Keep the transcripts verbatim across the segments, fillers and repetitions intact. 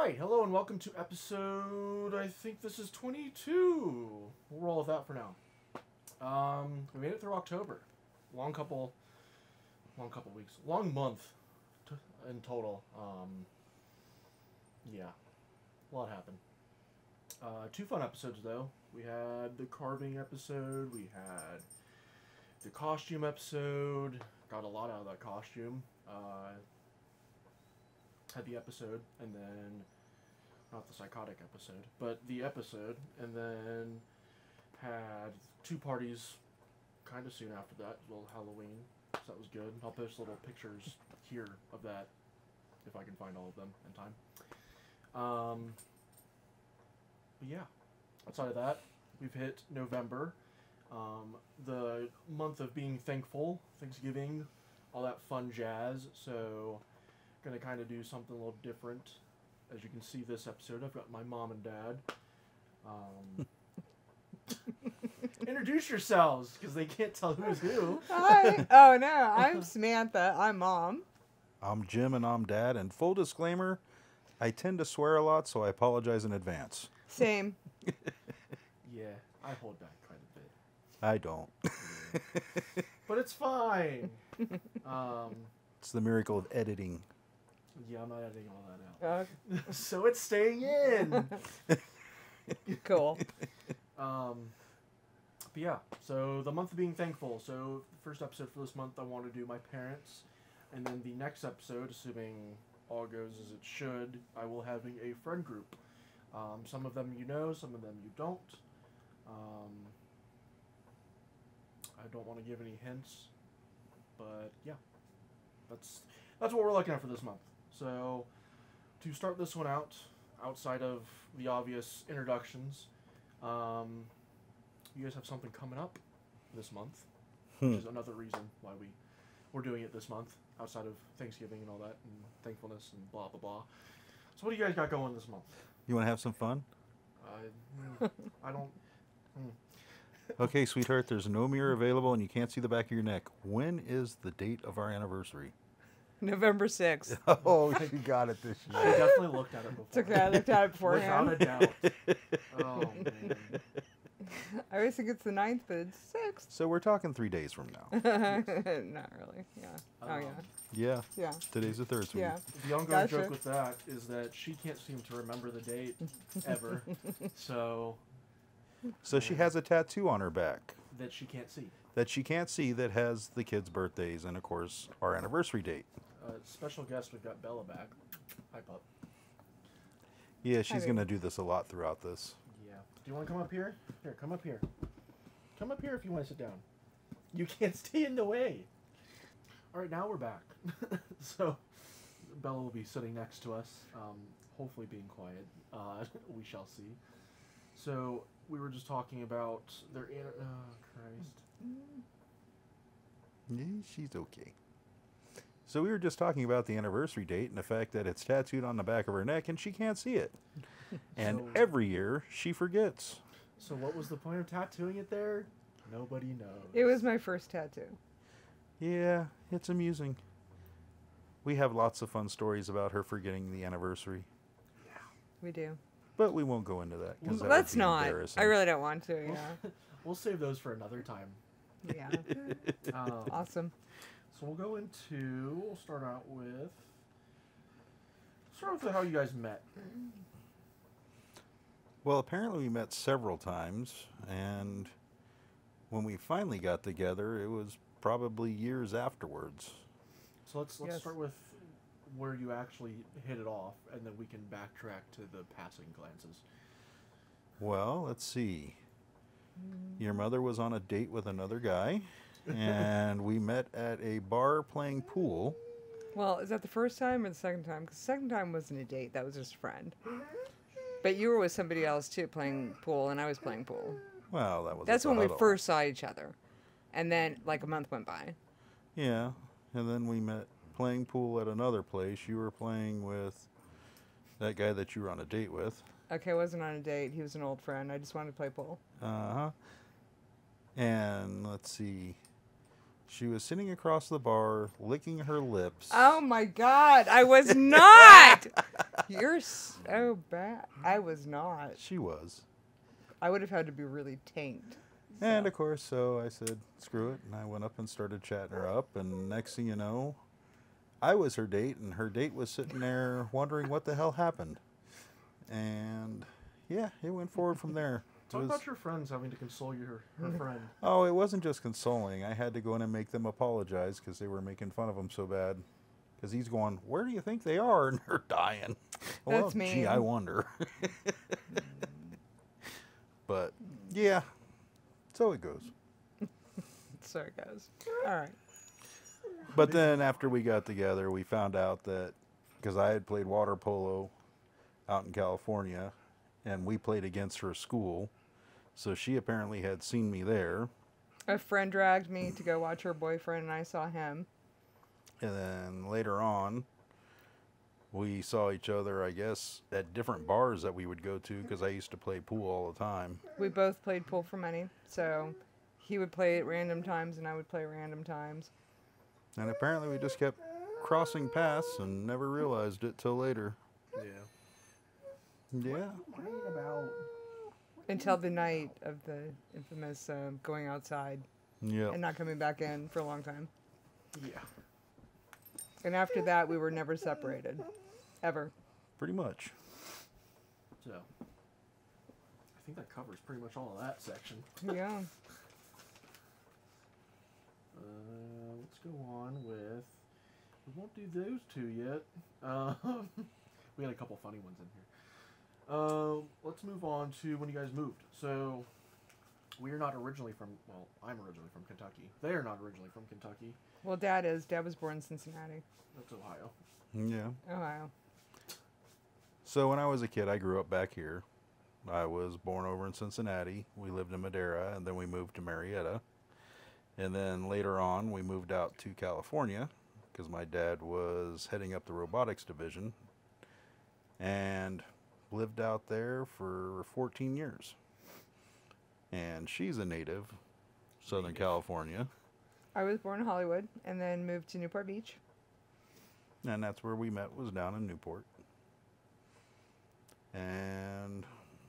right, hello and welcome to episode, I think this is twenty-two. We'll roll with that for now. Um, we made it through October. Long couple, long couple weeks. Long month t- in total. Um, yeah, a lot happened. Uh, two fun episodes though. We had the carving episode, we had the costume episode, got a lot out of that costume. Uh, had the episode, and then, not the psychotic episode, but the episode, and then had two parties kind of soon after that, as well as Halloween, so that was good. I'll post little pictures here of that, if I can find all of them in time. Um, but yeah, outside of that, we've hit November, um, the month of being thankful, Thanksgiving, all that fun jazz, so gonna kind of do something a little different. As you can see this episode, I've got my mom and dad. Um, introduce yourselves, because they can't tell who's who. Hi. Oh, no. I'm Samantha. I'm mom. I'm Jim and I'm Dad, and full disclaimer, I tend to swear a lot, so I apologize in advance. Same. Yeah, I hold back quite a bit. I don't. But it's fine. Um, It's the miracle of editing. yeah, I'm not editing all that out. Uh, So it's staying in. cool. Um, but yeah, so the month of being thankful. So the first episode for this month, I want to do my parents, and then the next episode, assuming all goes as it should, I will having a friend group. Um, some of them you know, some of them you don't. Um, I don't want to give any hints, but yeah, that's that's what we're looking at for this month. So to start this one out, outside of the obvious introductions, um, you guys have something coming up this month, which is another reason why we we're doing it this month, outside of Thanksgiving and all that, and thankfulness and blah blah blah. So what do you guys got going this month? You want to have some fun? I, I don't. Okay, sweetheart, there's no mirror available and you can't see the back of your neck. When is the date of our anniversary? November sixth. Oh, you got it this I year. definitely looked at it before. It's okay. I looked at it Without a beforehand. doubt. Oh man. I always think it's the ninth, but it's sixth. So we're talking three days from now. Not really. Yeah. Oh, Um, yeah. Yeah, Yeah. today's the third, sweetie. Yeah. The ongoing Gotcha. joke with that is that she can't seem to remember the date ever, so So she has a tattoo on her back that she can't see. that she can't see that has the kids' birthdays and, of course, our anniversary date. Uh, special guest, we've got Bella back. Hi, pup. Yeah, she's baby. going to do this a lot throughout this. Yeah. Do you want to come up here? Here, come up here. Come up here if you want to sit down. You can't stay in the way. All right, now we're back. So Bella will be sitting next to us, um, hopefully being quiet. Uh, we shall see. So we were just talking about their. An- oh Christ. Yeah, she's okay. So we were just talking about the anniversary date and the fact that it's tattooed on the back of her neck and she can't see it. And So- every year she forgets. So what was the point of tattooing it there? Nobody knows. It was my first tattoo. Yeah, it's amusing. We have lots of fun stories about her forgetting the anniversary, We do. but we won't go into that because Well, that Let's would be not. embarrassing. I really don't want to. We'll, Yeah. we'll save those for another time. Yeah. Um, Awesome. So we'll go into. We'll start out with. Start with how you guys met. Well, apparently we met several times, and when we finally got together, it was probably years afterwards. So let's let's Yes. start with where you actually hit it off, and then we can backtrack to the passing glances. Well, let's see. Your mother was on a date with another guy, and we met at a bar playing pool. Well, is that the first time or the second time? Because the second time wasn't a date. That was just a friend. But you were with somebody else, too, playing pool, and I was playing pool. Well, that was That's when we about all. first saw each other. And then, like, a month went by. Yeah, and then we met playing pool at another place. You were playing with that guy that you were on a date with. Okay, I wasn't on a date. He was an old friend. I just wanted to play pool. Uh huh. And let's see. She was sitting across the bar, licking her lips. Oh my God, I was not. You're so bad. I was not. She was. I would have had to be really tanked. And of course, so I said, screw it. And I went up and started chatting her up. And next thing you know, I was her date, and her date was sitting there wondering what the hell happened. And yeah, it went forward from there. It Talk was- about your friends having to console your her friend. Oh, it wasn't just consoling. I had to go in and make them apologize because they were making fun of him so bad. Because he's going, where do you think they are? And they're dying. Well, That's gee, mean. I wonder. But, yeah. So it goes. So it goes. All right. But then after we got together, we found out that, because I had played water polo out in California, and we played against her school. So she apparently had seen me there. A friend dragged me to go watch her boyfriend, and I saw him. And then later on, we saw each other, I guess, at different bars that we would go to because I used to play pool all the time. We both played pool for money, so he would play at random times, and I would play random times. And apparently we just kept crossing paths and never realized it till later. Yeah. Yeah. Right about. Until the night of the infamous uh, going outside Yeah. and not coming back in for a long time. Yeah. And after that, we were never separated. Ever. Pretty much. So. I think that covers pretty much all of that section. Yeah. Uh, let's go on with. We won't do those two yet. Um, we had a couple funny ones in here. Um, let's move on to when you guys moved. So, we are not originally from. Well, I'm originally from Kentucky. They are not originally from Kentucky. Well, Dad is. Dad was born in Cincinnati, That's Ohio. Yeah. Ohio. So when I was a kid, I grew up back here. I was born over in Cincinnati. We lived in Madera, and then we moved to Marietta. And then later on, we moved out to California because my dad was heading up the robotics division and lived out there for fourteen years. And she's a native, Southern Native. California, I was born in Hollywood and then moved to Newport Beach. and that's where we met, was down in Newport. And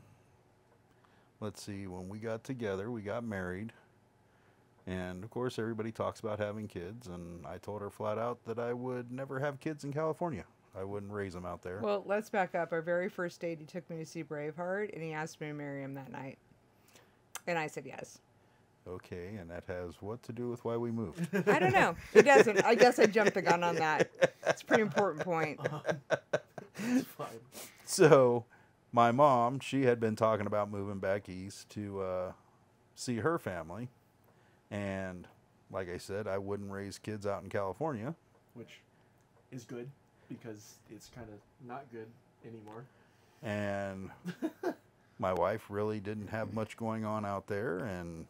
let's see, when we got together, we got married. And of course, everybody talks about having kids, and I told her flat out that I would never have kids in California. I wouldn't raise them out there. Well, let's back up. Our very first date, he took me to see Braveheart, and he asked me to marry him that night. And I said yes. Okay, and that has what to do with why we moved? I don't know. It doesn't. I guess I jumped the gun on that. It's a pretty important point. It's fine. So, my mom, she had been talking about moving back east to uh, see her family. And like I said, I wouldn't raise kids out in California. Which is good because it's kind of not good anymore. And my wife really didn't have much going on out there, and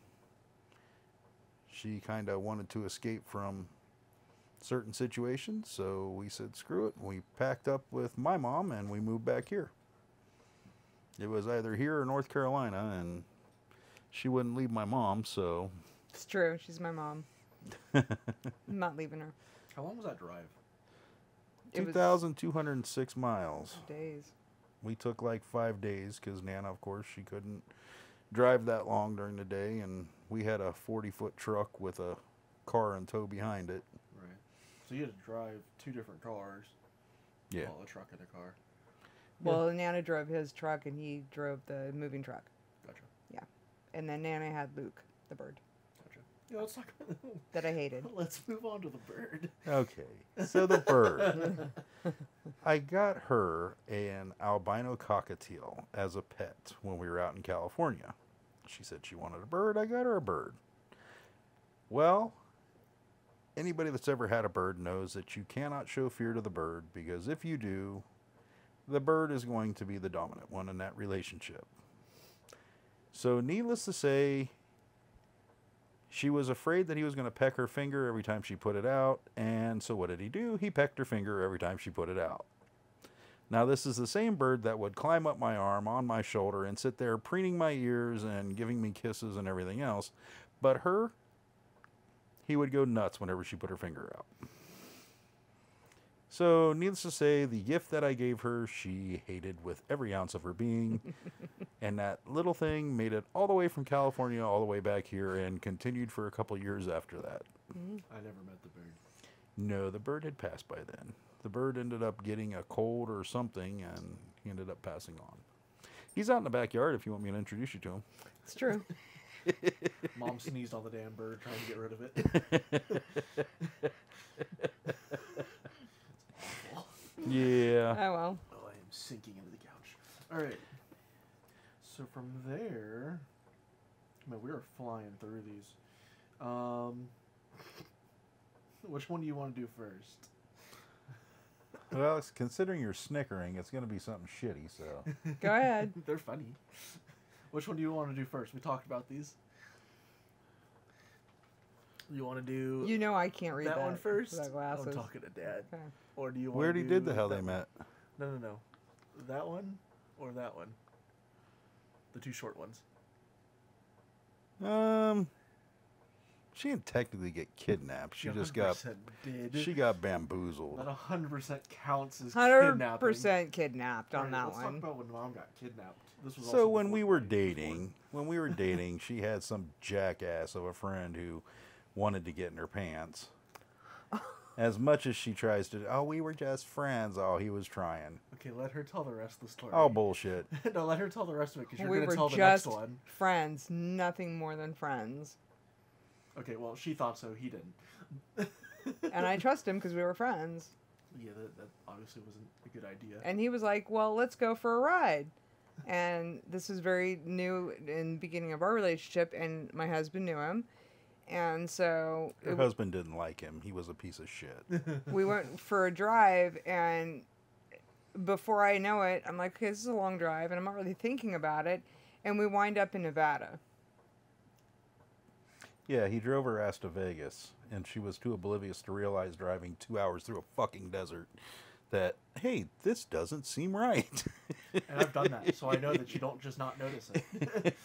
she kind of wanted to escape from certain situations, so we said screw it. We packed up with my mom and we moved back here. It was either here or North Carolina, and she wouldn't leave my mom, so It's true. She's my mom. I'm not leaving her. How long was that drive? It two was thousand two hundred six miles. days. We took like five days because Nana, of course, she couldn't drive that long during the day, and we had a forty-foot truck with a car in tow behind it. Right. So you had to drive two different cars. Yeah. Well, a truck and a car. Well, Nana drove his truck, and he drove the moving truck. Gotcha. And then Nana had Luke, the bird, Gotcha. Yeah, let's talk. that I hated. Let's move on to the bird. Okay, so the bird. I got her an albino cockatiel as a pet when we were out in California. She said she wanted a bird. I got her a bird. Well, anybody that's ever had a bird knows that you cannot show fear to the bird, because if you do, the bird is going to be the dominant one in that relationship. So needless to say, she was afraid that he was going to peck her finger every time she put it out, and so what did he do? He pecked her finger every time she put it out. Now this is the same bird that would climb up my arm, on my shoulder, and sit there preening my ears and giving me kisses and everything else, but her he would go nuts whenever she put her finger out. So, needless to say, the gift that I gave her, she hated with every ounce of her being. And that little thing made it all the way from California all the way back here and continued for a couple years after that. I never met the bird. No, the bird had passed by then. The bird ended up getting a cold or something, and he ended up passing on. He's out in the backyard if you want me to introduce you to him. It's true. Mom sneezed on the damn bird trying to get rid of it. Yeah. Oh, well. Oh, I am sinking into the couch. All right. So from there, man, we are flying through these. Um, which one do you want to do first? Well, it's- considering you're snickering, it's going to be something shitty, so. Go ahead. They're funny. Which one do you want to do first? We talked about these. You want to do You know I can't read that, that one first? without glasses. I'm talking to Dad. Okay. Or do you want We already do did the How that They one? Met. No, no, no. That one or that one? The two short ones. Um, she didn't technically get kidnapped. She just got one hundred percent did. she got bamboozled. That one hundred percent counts as Hundred kidnapping. percent kidnapped on Alright, that let's one. talk about when Mom got kidnapped. This was So also when before we were Friday, before- dating, when we were dating, she had some jackass of a friend who wanted to get in her pants. As much as she tries to, oh, we were just friends. Oh, he was trying. Okay, let her tell the rest of the story. Oh, bullshit. No, let her tell the rest of it because you're We going were to tell the next just one. friends, nothing more than friends. Okay, well, she thought so. He didn't. And I trust him because we were friends. Yeah, that, that obviously wasn't a good idea. And he was like, well, let's go for a ride. And this was very new in the beginning of our relationship, and my husband knew him. And so Her it- husband didn't like him. He was a piece of shit. we went for a drive, and before I know it, I'm like, okay, this is a long drive, and I'm not really thinking about it. And we wind up in Nevada. Yeah, he drove her ass to Vegas, and she was too oblivious to realize driving two hours through a fucking desert that, hey, this doesn't seem right. And I've done that, so I know that you don't just not notice it.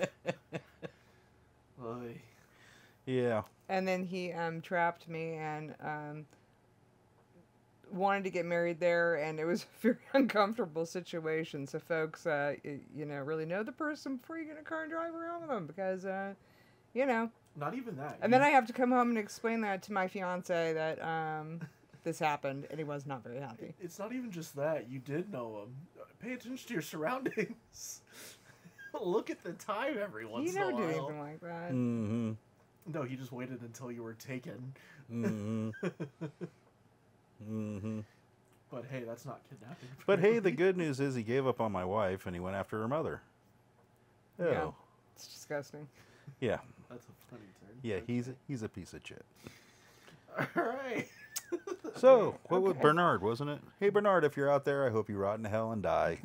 Oy. Yeah. And then he um, trapped me and um, wanted to get married there, and it was a very uncomfortable situation. So, folks, uh, y- you know, really know the person before you get in a car and drive around with them, because, uh, you know. Not even that. And You- then I have to come home and explain that to my fiance that um, this happened, and he was not very happy. It's not even just that. You did know him. Pay attention to your surroundings. Look at the time every once He in a never while. did anything like that. Mm-hmm. No, he just waited until you were taken. Mm-hmm. mm-hmm. But hey, that's not kidnapping. But hey, the good news is he gave up on my wife and he went after her mother. Oh. Yeah. It's disgusting. Yeah. That's a funny turn. Yeah, he's a, he's a piece of shit. All right. So, what was Okay. Bernard, wasn't it? Hey, Bernard, if you're out there, I hope you rot in hell and die.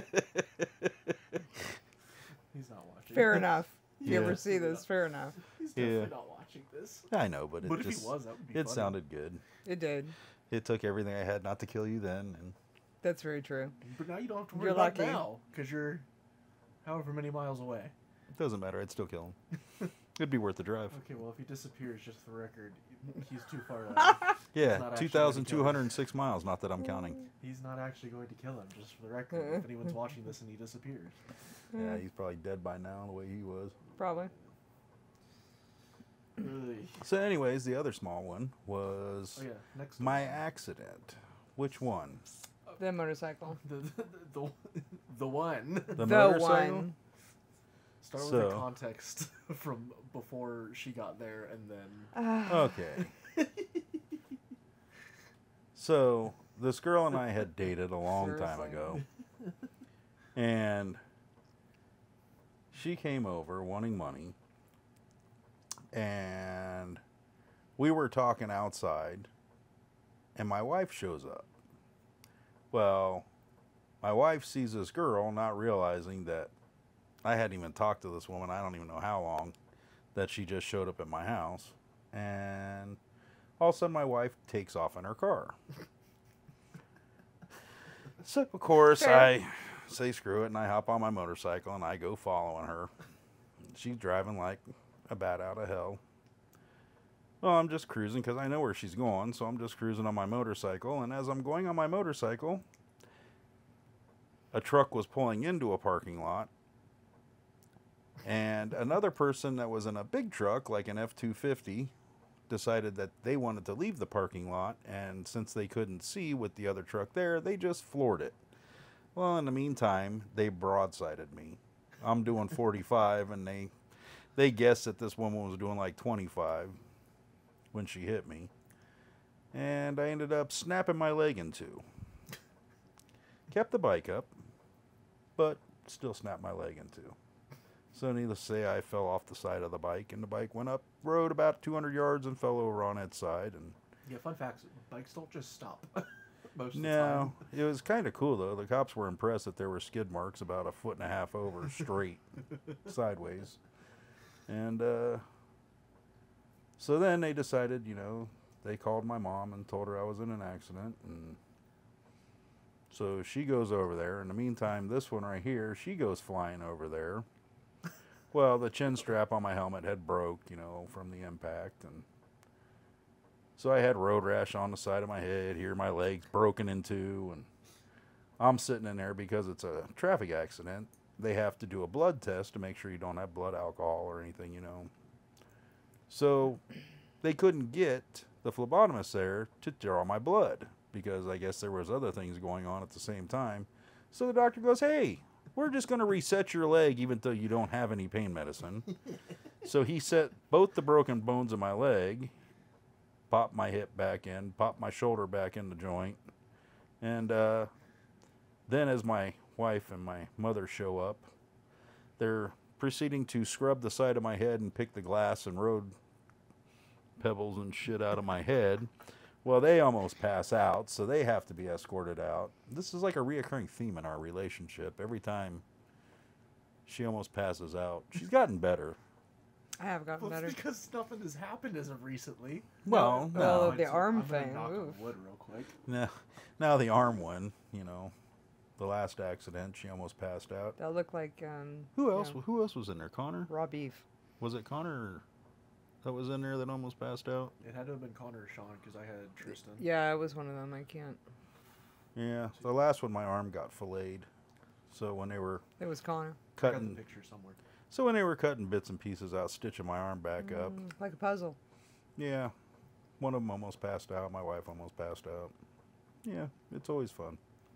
He's not watching. Fair enough. If you Yeah. ever see this, fair enough. He's definitely Yeah. not watching this. I know, but it But if just he was, that would be it funny. sounded good. It did. It took everything I had not to kill you then, and That's very true. But now you don't have to worry You're about lucky. it now because you're however many miles away. it doesn't matter. I'd still kill him. It'd be worth the drive. Okay, well if he disappears, just for the record, he's too far away. Yeah, not two actually thousand gonna two hundred six miles. Not that I'm counting. He's not actually going to kill him, just for the record. if anyone's watching this and he disappears. Yeah, he's probably dead by now the way he was. Probably. Really. So, anyways, the other small one was Oh yeah, next my one. accident. Which one? The motorcycle. the, the, the, the one. The, The motorcycle? one. Start with the So- context from before she got there and then. Ah, Okay. So, this girl and I had dated a long time Seriously. ago. And she came over wanting money. And we were talking outside. And my wife shows up. Well, my wife sees this girl, not realizing that I hadn't even talked to this woman, I don't even know how long, that she just showed up at my house. And all of a sudden, my wife takes off in her car. So, of course, Fair. I say screw it, and I hop on my motorcycle, and I go following her. She's driving like a bat out of hell. Well, I'm just cruising because I know where she's going, so I'm just cruising on my motorcycle. And as I'm going on my motorcycle, a truck was pulling into a parking lot. And another person that was in a big truck, like an F two fifty, decided that they wanted to leave the parking lot. And since they couldn't see with the other truck there, they just floored it. Well, in the meantime, they broadsided me. I'm doing forty-five, and they they guessed that this woman was doing like twenty-five when she hit me. And I ended up snapping my leg in two. Kept the bike up, but still snapped my leg in two. So needless to say, I fell off the side of the bike, and the bike went up road about two hundred yards and fell over on its side. And Yeah, fun facts. Bikes don't just stop. Most of the no, it was kind of cool though. The cops were impressed that there were skid marks about a foot and a half over straight, sideways. And uh, so then they decided, you know, they called my mom and told her I was in an accident. And so she goes over there. In the meantime, this one right here, she goes flying over there. Well, the chin strap on my helmet had broke, you know, from the impact. And so I had road rash on the side of my head, here my legs broken in two, and I'm sitting in there because it's a traffic accident. They have to do a blood test to make sure you don't have blood alcohol or anything, you know. So they couldn't get the phlebotomist there to draw my blood because I guess there was other things going on at the same time. So the doctor goes, hey, we're just going to reset your leg even though you don't have any pain medicine. So he set both the broken bones in my leg, popped my hip back in, popped my shoulder back in the joint. And uh, then as my wife and my mother show up, they're proceeding to scrub the side of my head and pick the glass and road pebbles and shit out of my head. Well, they almost pass out, so they have to be escorted out. This is like a reoccurring theme in our relationship. Every time she almost passes out. She's gotten better. I have gotten Well, better. it's because nothing has happened as of recently. Well, no. Well, I'm the gonna- arm I'm gonna thing, knock on oof. wood real quick. Now, now the arm one, you know, the last accident, she almost passed out. That looked like um, Who else? yeah, Who else was in there? Connor? raw beef. Was it Connor that was in there that almost passed out? It had to have been Connor or Sean because I had Tristan. Yeah, it was one of them. I can't. Yeah, the last one, my arm got filleted. So when they were It was Connor. I got the cutting, picture somewhere. so when they were cutting bits and pieces out, stitching my arm back up, Mm, like a puzzle. yeah, one of them almost passed out. My wife almost passed out. Yeah, it's always fun.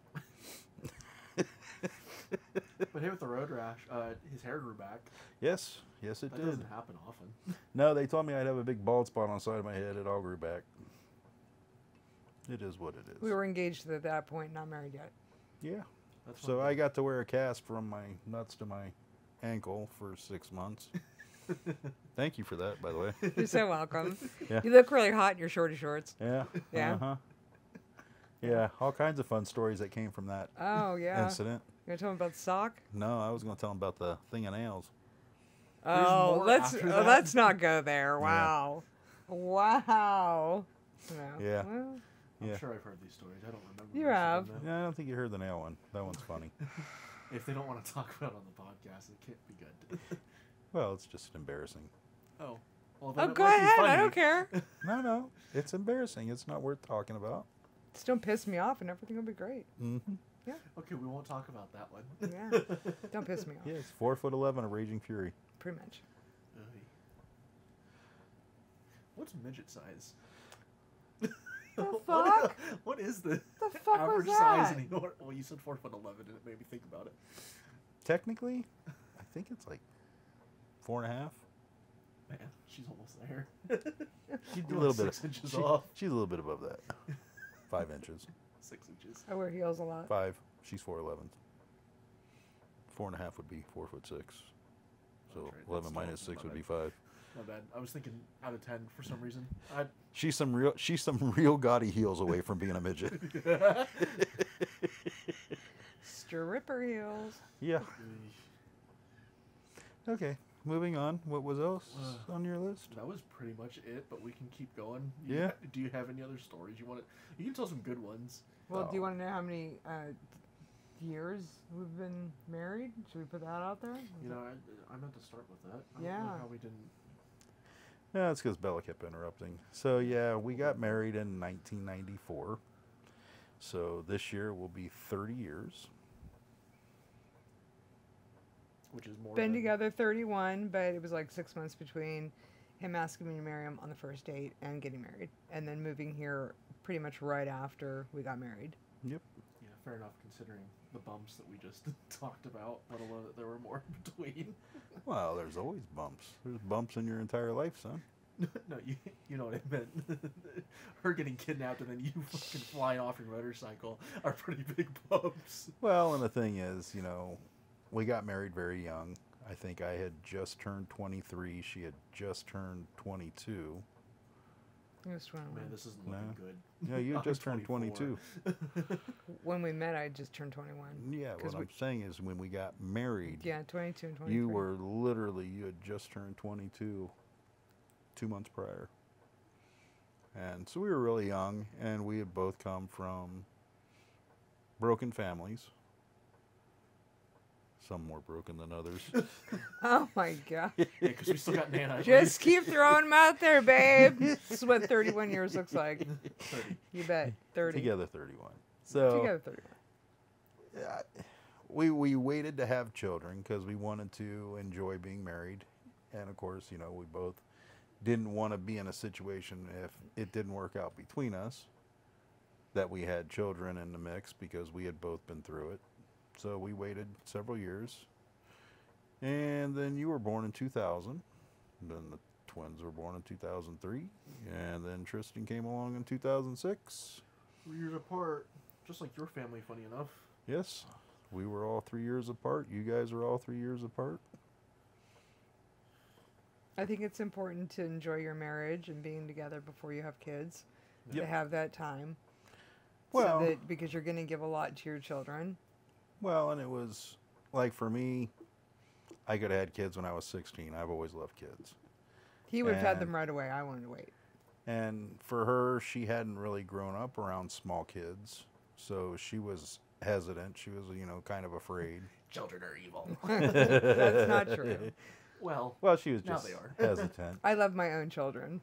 But hey, with the road rash, uh, his hair grew back. Yes, yes, it That did. doesn't happen often. No, they told me I'd have a big bald spot on the side of my head. It all grew back. It is what it is. We were engaged at that point, not married yet. yeah. That's So one I thing. got to wear a cast from my nuts to my ankle for six months. Thank you for that, by the way. You're so welcome. Yeah. You look really hot in your shorty shorts. Yeah. Yeah. Uh-huh. Yeah, all kinds of fun stories that came from that Oh yeah. incident. You gonna tell me about the sock? No, I was going to tell them about the thing of nails. Oh, more let's after uh, that? let's not go there. Wow. Wow. No. Yeah. Well, I'm Yeah. sure I've heard these stories. I don't remember. You most of have. them, though. Yeah, I don't think you heard the nail one. That one's funny. If they don't want to talk about it on the podcast, it can't be good. Well, it's just embarrassing. Oh. Well, then oh, it go might be ahead. I funny. don't care. No, no, it's embarrassing. It's not worth talking about. Just don't piss me off, and everything will be great. Mm-hmm. Okay, we won't talk about that one. Yeah. Don't piss me off. Yes, four foot eleven, a raging fury. Pretty much. Oy. What's midget size? The What- fuck? what is the The fuck was average size? that? And you know what? Well, you said four foot eleven, and it made me think about it. Technically, I think it's like four and a half. Man, she's almost there. She's a You're little like bit. six inches she- off. She's a little bit above that. Five inches. Six inches. I wear heels a lot. Five. She's four eleven. Four and a half would be four foot six. So That's right, that's eleven still minus not six would bad. be five. My bad. I was thinking out of ten for some reason. I. She's some real. She's some real gaudy heels away from being a midget. Stripper heels. Yeah. Okay. Moving on. What was else on your list? That was pretty much it, but we can keep going. You Yeah. ha- do you have any other stories you want to? You can tell some good ones. Well, do you Oh. want to know how many uh, years we've been married? Should we put that out there? You know, I, I meant to start with that. I don't know Yeah. how we didn't. Yeah, it's because Bella kept interrupting. So yeah, we got married in nineteen ninety-four. So this year will be thirty years. Which is more Been than, together thirty-one, but it was like six months between him asking me to marry him on the first date and getting married, and then moving here pretty much right after we got married. Yep. Yeah, fair enough considering the bumps that we just talked about, let alone that there were more in between. Well, there's always bumps. There's bumps in your entire life, son. No, you you know what I meant. Her getting kidnapped and then you fucking flying off your motorcycle are pretty big bumps. Well, and the thing is, you know, we got married very young. I think I had just turned twenty-three. She had just turned twenty-two. It was twenty-one. Man, this isn't No. looking good. Yeah, you had I'm just turned twenty-four. twenty-two. When we met, I just turned twenty-one. Yeah, 'Cause what we- I'm saying is when we got married, Yeah, twenty-two and twenty-three. you were literally, you had just turned twenty-two two months prior. And so we were really young, and we had both come from broken families. Some more broken than others. Oh my god. Yeah, because we still got Nana. Just keep throwing them out there, babe. This is what thirty-one years looks like. thirty. You bet. thirty. Together thirty-one. So Together thirty-one. yeah, we we waited to have children because we wanted to enjoy being married, and of course, you know, we both didn't want to be in a situation if it didn't work out between us that we had children in the mix because we had both been through it. So we waited several years, and then you were born in two thousand. Then the twins were born in two thousand three, and then Tristan came along in two thousand six. Three years apart, just like your family, funny enough. Yes, we were all three years apart. You guys were all three years apart. I think it's important to enjoy your marriage and being together before you have kids. To Yep. have that time. Well, so that, because you're going to give a lot to your children. well, and it was like for me, I could have had kids when I was sixteen. I've always loved kids. He would have had And- them right away. I wanted to wait. And for her, she hadn't really grown up around small kids, so she was hesitant. She was, you know, kind of afraid. Children are evil. That's not true. Well, Well, she was Now just they are. hesitant. I love my own children.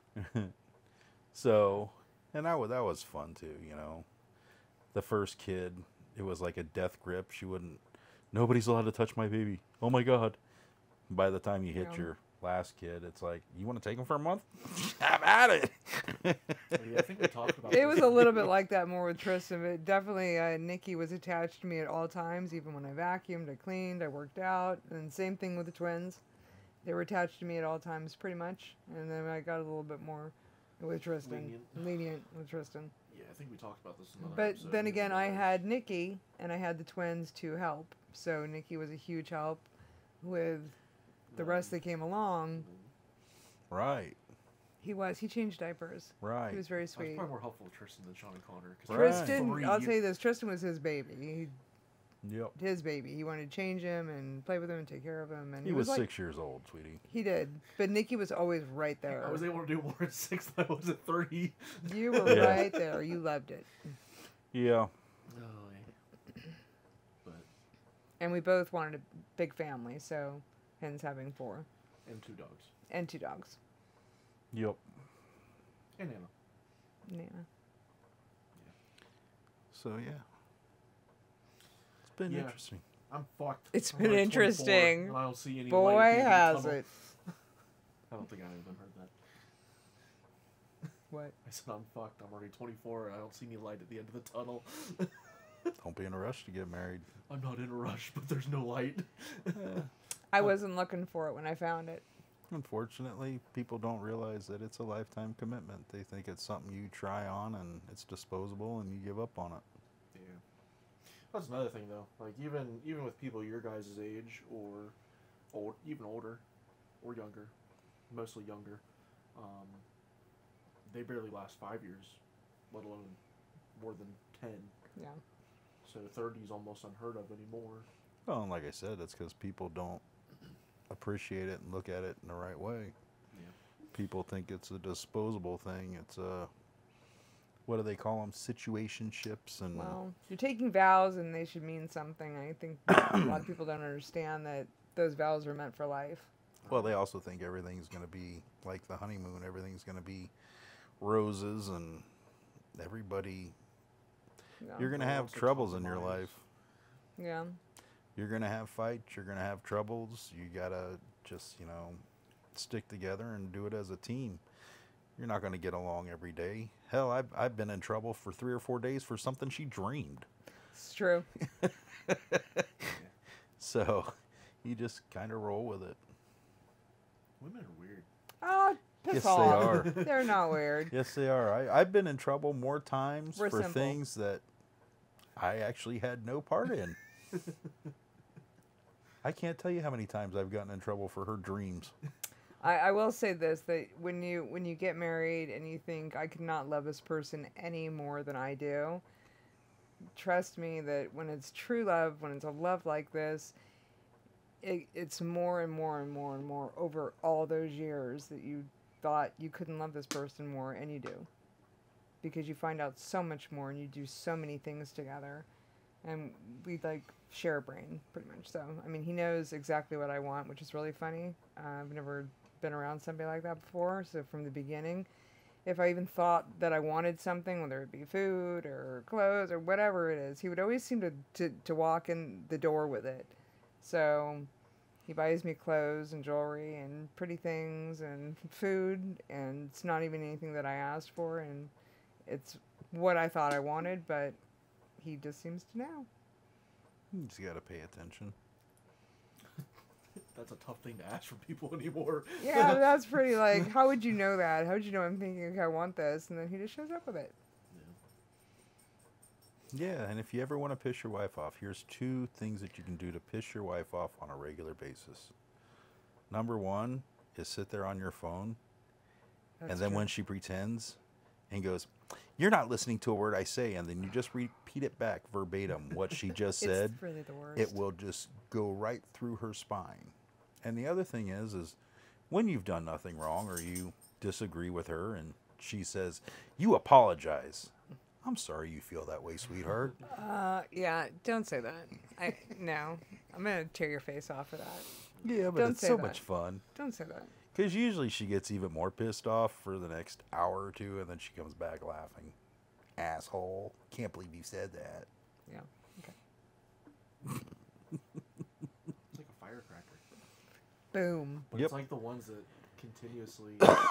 So, and that was that was fun too. You know, the first kid, it was like a death grip. She wouldn't. Nobody's allowed to touch my baby. Oh my god! By the time you hit Yeah. your last kid, it's like, you want to take him for a month? Have at it. yeah, I think we talked about It this. was a little bit like that more with Tristan, but definitely uh, Nikki was attached to me at all times, even when I vacuumed, I cleaned, I worked out, and same thing with the twins. They were attached to me at all times, pretty much, and then I got a little bit more with Tristan, Lenient. lenient with Tristan. Yeah, I think we talked about this in another But episode. then again, I had Nikki, and I had the twins to help, so Nikki was a huge help with the rest that came along. Right, He was. He changed diapers. right. He was very I was sweet. probably more helpful with Tristan than Sean and Connor. 'cause Right. Tristan, three I'll years- tell you this: Tristan was his baby. He, Yep. his baby. He wanted to change him and play with him and take care of him. And He it was like, six years old, sweetie. He did, but Nikki was always right there. I was able to do more at six than I was at thirty. You were Yeah. right there. You loved it. Yeah. Oh, yeah. But And we both wanted a big family, so hence having four and two dogs and two dogs. Yep. and Anna. Yeah. So yeah, it's been Yeah. interesting. I'm fucked. It's I'm been already interesting. twenty-four, and I don't see any Boy, light at the end of the has tunnel. it. I don't think any of them heard that. What? I said I'm fucked. I'm already twenty-four and I don't see any light at the end of the tunnel. Don't be in a rush to get married. I'm not in a rush, but there's no light. I wasn't looking for it when I found it. Unfortunately, people don't realize that it's a lifetime commitment. They think it's something you try on and it's disposable and you give up on it. Yeah. That's another thing though. Like even even with people your guys' age or old, even older or younger, mostly younger, um, they barely last five years, let alone more than ten. Yeah. So thirty is almost unheard of anymore. Well, and like I said, it's because people don't appreciate it and look at it in the right way. Yeah. People think it's a disposable thing. It's a, what do they call them? Situationships and Well, you're taking vows and they should mean something. I think a lot of people don't understand that those vows are meant for life. Well, they also think everything's going to be like the honeymoon. Everything's going to be roses and everybody. Yeah. You're going to Well, have it's a troubles in your compromise. life. Yeah. You're going to have fights. You're going to have troubles. You got to just, you know, stick together and do it as a team. You're not going to get along every day. Hell, I've, I've been in trouble for three or four days for something she dreamed. It's true. So you just kind of roll with it. Women are weird. Oh, piss Yes, they off. are. They're not weird. Yes, they are. I, I've been in trouble more times We're for simple. things that I actually had no part in. I can't tell you how many times I've gotten in trouble for her dreams. I, I will say this, that when you when you get married and you think I could not love this person any more than I do, trust me that when it's true love, when it's a love like this, it, it's more and more and more and more over all those years that you thought you couldn't love this person more, and you do. Because you find out so much more and you do so many things together. And we like share a brain, pretty much. So, I mean, he knows exactly what I want, which is really funny. Uh, I've never been around somebody like that before. So from the beginning, if I even thought that I wanted something, whether it be food or clothes or whatever it is, he would always seem to, to, to walk in the door with it. So he buys me clothes and jewelry and pretty things and food, and it's not even anything that I asked for, and it's what I thought I wanted, but he just seems to know. You just got to pay attention. That's a tough thing to ask from people anymore. Yeah, that's pretty like, how would you know that? How would you know I'm thinking, okay, I want this? And then he just shows up with it. Yeah, and if you ever want to piss your wife off, here's two things that you can do to piss your wife off on a regular basis. Number one is sit there on your phone, That's and then true. when she pretends and goes, "You're not listening to a word I say," and then you just repeat it back verbatim what she just said, It's really the worst. it will just go right through her spine. And the other thing is, is when you've done nothing wrong or you disagree with her and she says, "You apologize." I'm sorry you feel that way, sweetheart. Uh, yeah, don't say that. I no, I'm gonna tear your face off for that. Yeah, but Don't it's say so that. much fun. Don't say that. Because usually she gets even more pissed off for the next hour or two, and then she comes back laughing. Asshole. Can't believe you said that. Yeah. Okay. It's like a firecracker. Boom. But Yep. it's like the ones that continuously.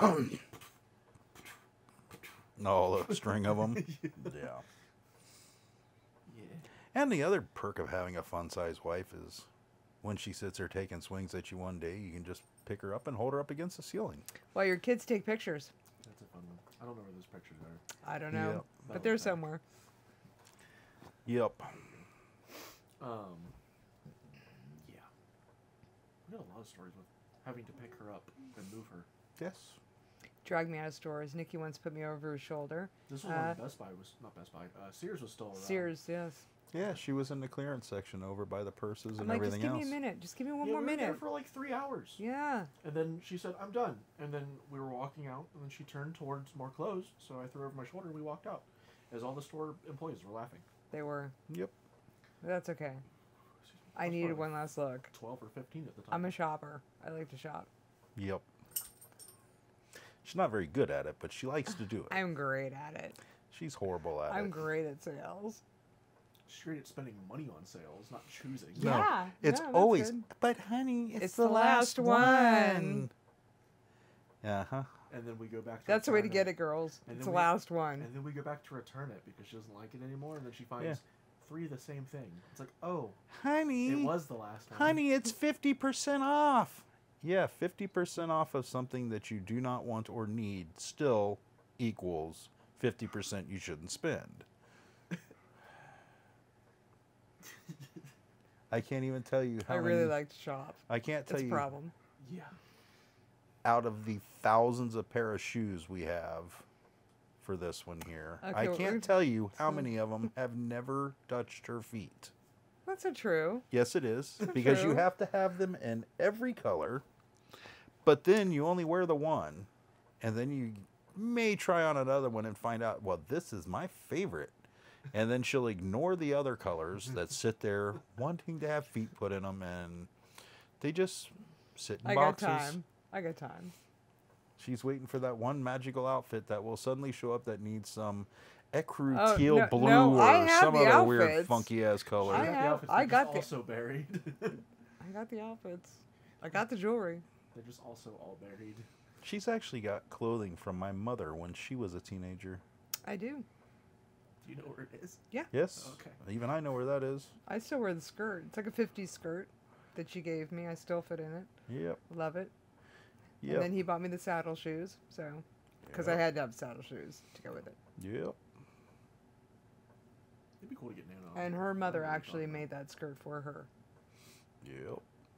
All a string of them. Yeah. Yeah. And the other perk of having a fun-sized wife is when she sits there taking swings at you one day, you can just pick her up and hold her up against the ceiling. Well, your kids take pictures. That's a fun one. I don't know where those pictures are. I don't know, Yep. but That they're was bad. somewhere. Yep. Um. Yeah. We got a lot of stories with having to pick her up and move her. Yes. Drag me out of stores. Nikki once put me over her shoulder. This was Uh, when Best Buy was not Best Buy. Uh, Sears was still around. Sears, yes. Yeah, she was in the clearance section over by the purses I'm and like, just everything give else. me a minute. Just give me one Yeah, more we were there minute. for like three hours. Yeah. And then she said, "I'm done." And then we were walking out, and then she turned towards more clothes. So I threw her over my shoulder, and we walked out. As all the store employees were laughing. They were. Yep. That's okay. Excuse me. I was needed probably one last look. Twelve or fifteen at the time. I'm a shopper. I like to shop. Yep. She's not very good at it, but she likes to do it. I'm great at it. She's horrible at I'm it. great at sales. She's great at spending money on sales, not choosing. No, Yeah, it's no, that's always, good. but honey, it's, It's the, the last, last one. one. Uh huh. And then we go back to That's the way to return get it, girls. And It's then the we- last one. And then we go back to return it because she doesn't like it anymore. And then she finds Yeah. three of the same thing. It's like, oh, Honey, it was the last one. honey, it's fifty percent off. Yeah, fifty percent off of something that you do not want or need still equals fifty percent you shouldn't spend. I can't even tell you how I really many, like to shop. I can't tell It's a you problem. Yeah. out of the thousands of pair of shoes we have for this one here. Okay, I well, can't we've- tell you how so- many of them have never touched her feet. That's not true. Yes, it is. Because you true. have to have them in every color. But then you only wear the one. And then you may try on another one and find out, well, this is my favorite. And then she'll ignore the other colors that sit there wanting to have feet put in them. And they just, Sit in I got boxes. time. I got time. She's waiting for that one magical outfit that will suddenly show up that needs some ecru Oh, teal no- blue no, I or have some the other weird outfits. funky ass I color. I got the have- outfits, I they're got just the- also buried. I got the outfits. I got the jewelry. They're just also all buried. She's actually got clothing from my mother when she was a teenager. I do. Do you know where it is? Yes. Okay. Even I know where that is. I still wear the skirt. It's like a fifties skirt that she gave me. I still fit in it. Yep. Love it. Yep. And then he bought me the saddle shoes. So, because I Yep. had to have saddle shoes to go with it. Yep. It'd be cool to get Nana on. And here. her I mother don't know what actually you're talking made that skirt for her. Yep. about.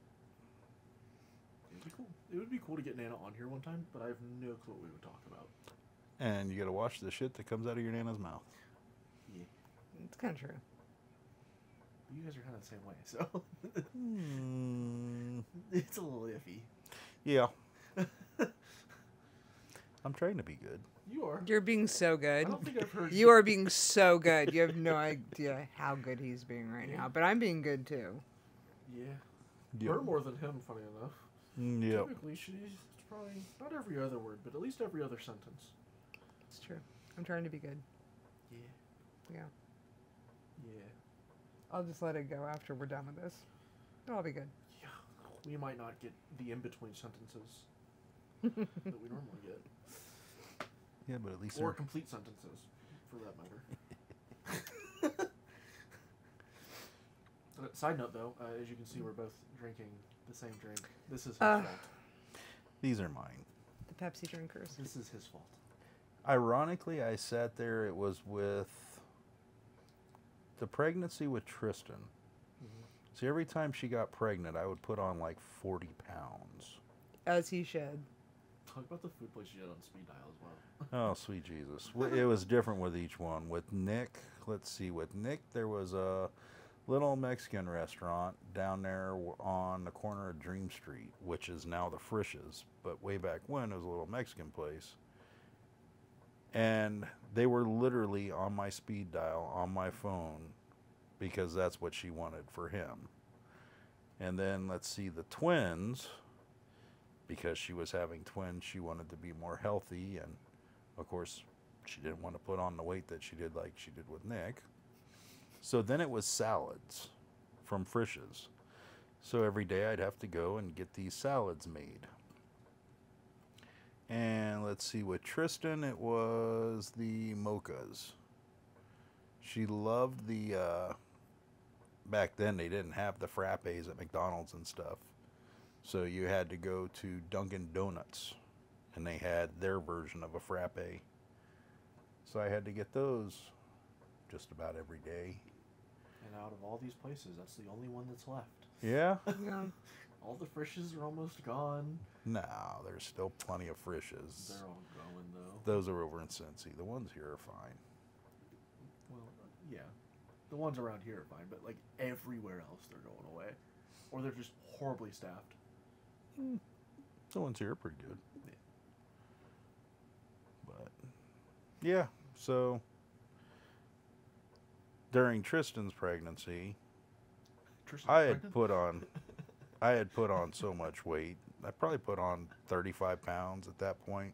It'd be cool. It would be cool to get Nana on here one time, but I have no clue what we would talk about. And you gotta watch the shit that comes out of your nana's mouth. Yeah. It's kind of true. You guys are kind of the same way, so Hmm. it's a little iffy. Yeah. I'm trying to be good. You are. You're being so I good. don't think I've heard You are being so good. You have no idea how good he's being right Yeah. now. But I'm being good too. Yeah. Yep. Her more than him, funny enough. Mm, Yep. Typically, she's probably not every other word, but at least every other sentence. It's true. I'm trying to be good. Yeah. Yeah. Yeah. I'll just let it go after we're done with this. It'll all be good. Yeah. We might not get the in-between sentences that we normally get. Yeah, but at least Or they're- complete sentences, for that matter. Uh, Side note, though, uh, as you can see, we're both drinking the same drink. This is his Uh. fault. these are mine. The Pepsi drinkers. This is his fault. Ironically, I sat there. It was with the pregnancy with Tristan. See, every time she got pregnant, I would put on like forty pounds. As he should. Talk about the food place you had on speed dial as well. Oh, sweet Jesus. W- It was different with each one. With Nick, let's see, with Nick, there was a little Mexican restaurant down there w- on the corner of Dream Street, which is now the Frisch's. But way back when, it was a little Mexican place. And they were literally on my speed dial on my phone because that's what she wanted for him. And then let's see, the twins, because she was having twins, she wanted to be more healthy. And of course, she didn't want to put on the weight that she did like she did with Nick. So then it was salads from Frisch's. So every day I'd have to go and get these salads made. And let's see, with Tristan, it was the mochas. She loved the, uh, back then they didn't have the frappes at McDonald's and stuff. So you had to go to Dunkin' Donuts, and they had their version of a frappe. So I had to get those just about every day. And out of all these places, that's the only one that's left. Yeah? Yeah. All the Frisch's are almost gone. No, there's still plenty of Frisch's. They're all going, though. Those are over in Cincy. The ones here are fine. Well, yeah. The ones around here are fine, but, like, everywhere else they're going away. Or they're just horribly staffed. The ones here are pretty good. Yeah. But, yeah, so during Tristan's pregnancy, Tristan's I had pregnant? put on, I had put on so much weight. I probably put on thirty-five pounds at that point.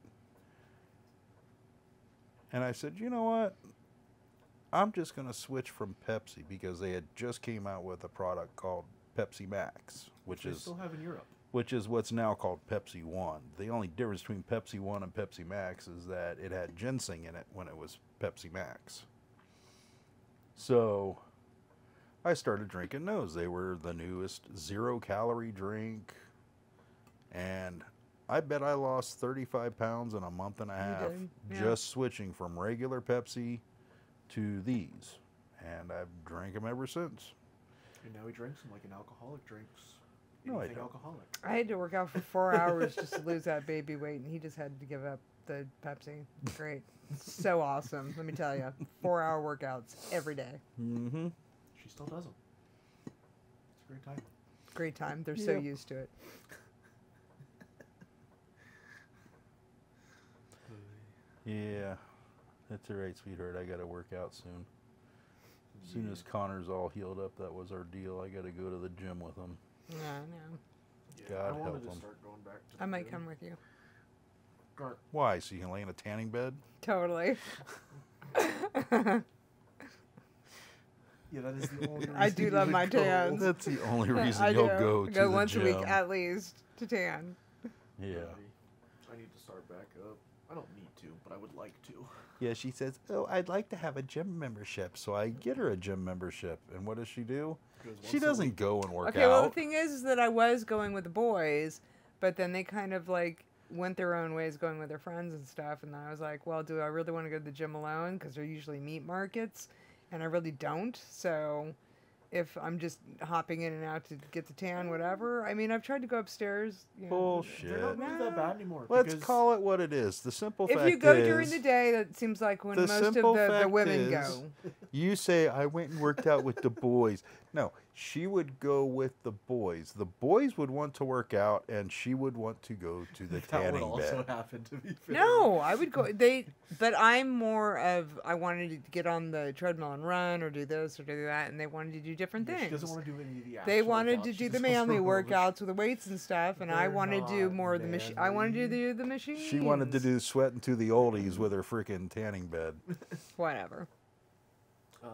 And I said, you know what? I'm just going to switch from Pepsi because they had just came out with a product called Pepsi Max, which They is still have in Europe. which is what's now called Pepsi One. The only difference between Pepsi One and Pepsi Max is that it had ginseng in it when it was Pepsi Max. So I started drinking those. They were the newest zero calorie drink. And I bet I lost thirty-five pounds in a month and a half did, yeah. just switching from regular Pepsi to these. And I've drank them ever since. And now he drinks them like an alcoholic drinks No, I anything don't. alcoholic. I had to work out for four hours just to lose that baby weight, and he just had to give up the Pepsi. Great. So awesome, let me tell you. Four hour workouts every day. Mm-hmm. She still does them. It's a great time. Great time. They're so Yep. used to it. Yeah, that's all right, sweetheart. I got to work out soon. As soon as Connor's all healed up, that was our deal. I got to go to the gym with him. Yeah, I know. Yeah, God I wanted help to 'em. start going back to the I might gym. come with you. Gar- Why? So you can lay in a tanning bed? Totally. Yeah, that is the only reason I do you love would my go. tans. That's the only reason I you'll do. go I to go the once gym. a week at least to tan. Yeah. I need to start back up. I don't need to, but I would like to. Yeah, she says, "Oh, I'd like to have a gym membership." So I get her a gym membership, and what does she do? Goes She once a doesn't week. go and work Okay, well the out. thing is, is that I was going with the boys, but then they kind of like went their own ways going with their friends and stuff, and then I was like, well, do I really want to go to the gym alone? Because they're usually meat markets, and I really don't. So if I'm just hopping in and out to get the tan, whatever. I mean, I've tried to go upstairs. You know, Bullshit. They're not really that bad anymore. Let's because call it what it is. The simple if fact you go is, during the day, that seems like when the most of simple the, the fact women is- go. you say, "I went and worked out with the boys." No, she would go with the boys. The boys would want to work out, and she would want to go to the that would tanning also bed. happen, to be fair. No, I would go. They, but I'm more of I wanted to get on the treadmill and run, or do this, or do that, and they wanted to do different Yeah, things. She doesn't want to do any of the They actual wanted workouts. to She do the just wants to manly roll the workouts with the weights and stuff, and I They're wanted to do not more of the machine. I wanted to manly. do the machines. She wanted to do sweating to the oldies with her freaking tanning bed. whatever. Um,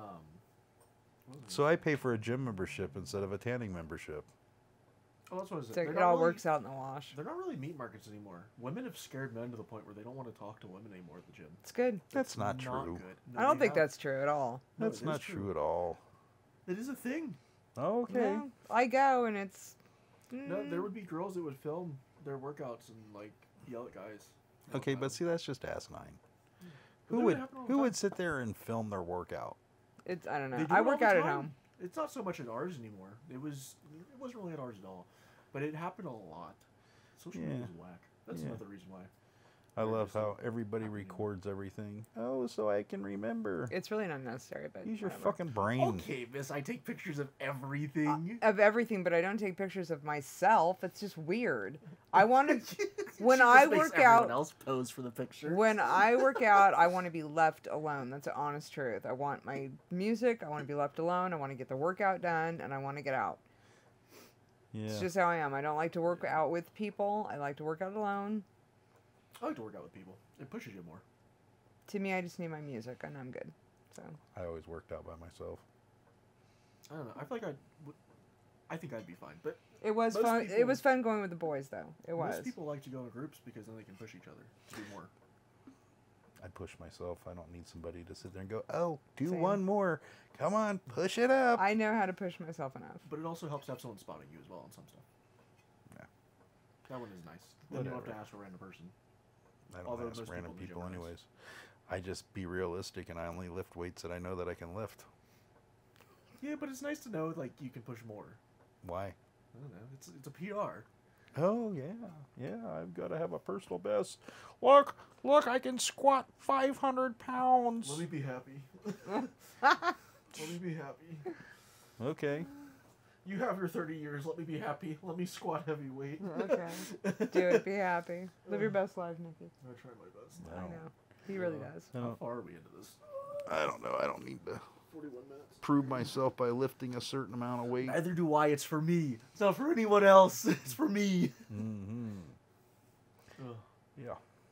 what was So I pay for a gym membership instead of a tanning membership. Oh, that's what I was So saying. it They're all not really- works out in the wash. They're not really meat markets anymore. Women have scared men to the point where they don't want to talk to women anymore at the gym. It's good. That's It's not true. Good. No, I don't they think have- that's true at all. No, That's it is not true at all. It is a thing. Okay. No, I go and it's. No, there mm, would be girls that would film their workouts and like yell at guys. Okay, Yell but at see, that's just asinine. But Who that would happen all the who time. would sit there and film their workout? It's I don't They know. do I it all work the out at time. home. It's not so much at ours anymore. It was. It wasn't really at ours at all, but it happened a lot. Social media Yeah. is whack. That's Yeah. another reason why. I They're love just how like everybody happening. records everything. Oh, so I can remember. It's really not necessary, but Use your whatever. fucking brain. Okay, miss. I take pictures of everything. Of everything, but I don't take pictures of myself. It's just weird. I want to. when She I just makes work everyone out- else pose for the picture. When I work out, I want to be left alone. That's the honest truth. I want my music. I want to be left alone. I want to get the workout done, and I want to get out. Yeah. It's just how I am. I don't like to work out with people. I like to work out alone. I like to work out with people. It pushes you more. To me, I just need my music, and I'm good. So I always worked out by myself. I don't know. I feel like I. would I think I'd be fine, but it was Most fun. It people- was fun going with the boys, though. It was. most people like to go in groups because then they can push each other to do more. I push myself. I don't need somebody to sit there and go, "Oh, do Same. one more. Come on, push it up." I know how to push myself enough. But it also helps to have someone spotting you as well on some stuff. Yeah. That one is nice. Then you don't have to Whatever. ask a random person. I don't Although ask most random people in the people gym are nice. anyways. I just be realistic and I only lift weights that I know that I can lift. Yeah, but it's nice to know like you can push more. Why? I don't know. It's it's a P R. Oh yeah, yeah. I've got to have a personal best. Look, look! I can squat five hundred pounds. Let me be happy. Let me be happy. Okay. You have your thirty years. Let me be happy. Let me squat heavyweight. Okay. Do it. Be happy. Live your best life, Nikki. I try my best. I No. know. He really Uh, does. I How don't, far are we into this? I don't know. I don't need to Forty-one minutes. prove myself by lifting a certain amount of weight. Neither do I. It's for me. It's not for anyone else. It's for me. Mm-hmm. Ugh. Yeah.